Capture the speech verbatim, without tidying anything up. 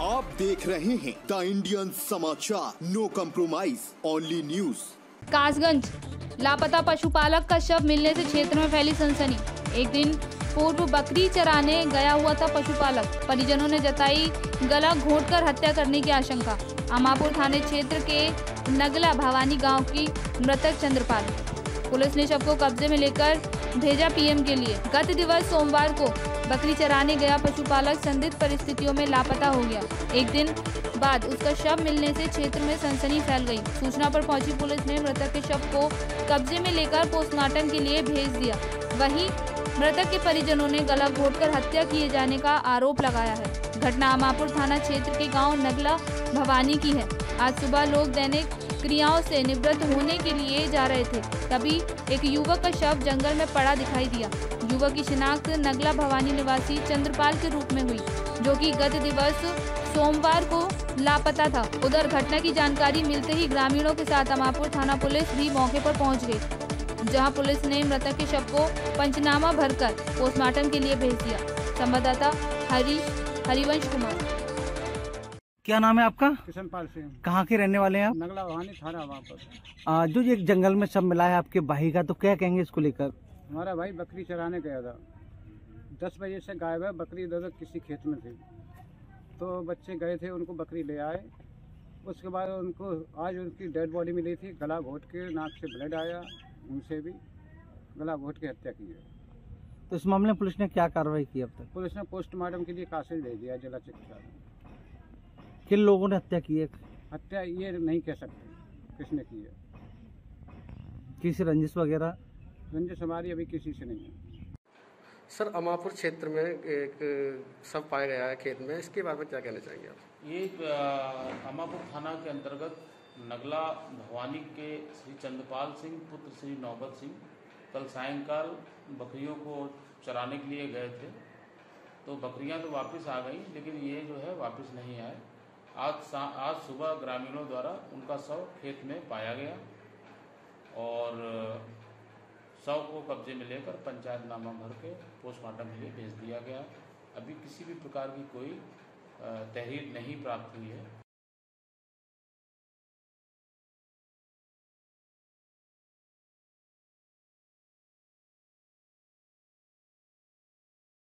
आप देख रहे हैं the Indian Samachar, no compromise, only news. Kasganj लापता पशुपालक का शव मिलने से क्षेत्र में फैली सनसनी। एक दिन पूर्व बकरी चराने गया हुआ था पशुपालक। परिजनों ने जताई गला घोंटकर हत्या करने की आशंका। अमापुर थाने क्षेत्र के नगला भवानी गांव की मृतक चंद्रपाल। पुलिस ने शव को कब्जे में लेकर भेजा पीएम के लिए। गत दिवस सोमवार को बकरी चराने गया पशुपालक संदिग्ध परिस्थितियों में लापता हो गया। एक दिन बाद उसका शव मिलने से क्षेत्र में सनसनी फैल गई। सूचना पर पहुंची पुलिस ने मृतक के शव को कब्जे में लेकर पोस्टमार्टम के लिए भेज दिया। वहीं मृतक के परिजनों ने गला घोंटकर हत्या किए जाने का आरोप लगाया है। घटना अमापुर थाना क्षेत्र के गाँव नगला भवानी की है। आज सुबह लोग दैनिक क्रियाओं से निवृत्त होने के लिए जा रहे थे, तभी एक युवक का शव जंगल में पड़ा दिखाई दिया। युवक की शिनाख्त नगला भवानी निवासी चंद्रपाल के रूप में हुई, जो कि गत दिवस सोमवार को लापता था। उधर घटना की जानकारी मिलते ही ग्रामीणों के साथ अमापुर थाना पुलिस भी मौके पर पहुंच गई, जहां पुलिस ने मृतक के शव को पंचनामा भरकर पोस्टमार्टम के लिए भेज दिया। संवाददाता हरीश हरिवंश कुमार। क्या नाम है आपका? किशनपाल सिंह। कहाँ के रहने वाले हैं आप? नगला भवानी थाना वापस। आ, जो एक जंगल में शव मिला है आपके भाई का, तो क्या कहेंगे इसको लेकर? हमारा भाई बकरी चराने गया था, दस बजे से गायब है। बकरी इधर किसी खेत में थी, तो बच्चे गए थे, उनको बकरी ले आए। उसके बाद उनको आज उनकी डेड बॉडी मिली थी। गला घोंट के, नाक से ब्लड आया, उनसे भी गला घोंट के हत्या की है। तो इस मामले में पुलिस ने क्या कार्रवाई की अब तक? पुलिस ने पोस्टमार्टम के लिए कासिल भेज दिया जिला चिकित्सालय। किन लोगों ने हत्या की है? हत्या ये नहीं कह सकते किसने की है। किसी रंजिश वगैरह? रंजिश हमारी अभी किसी से नहीं है। सर, अमापुर क्षेत्र में एक शव पाया गया है खेत में, इसके बारे में क्या कहना चाहेंगे आप? ये अमापुर थाना के अंतर्गत नगला भवानी के श्री चंद्रपाल सिंह पुत्र श्री नौबत सिंह कल सायंकाल बकरियों को चराने के लिए गए थे। तो बकरियां तो वापस आ गई, लेकिन ये जो है वापस नहीं आए। आज आज सुबह ग्रामीणों द्वारा उनका शव खेत में पाया गया और शव को कब्जे में लेकर पंचायतनामा भर के पोस्टमार्टम के लिए भेज दिया गया। अभी किसी भी प्रकार की कोई तहरीर नहीं प्राप्त हुई है।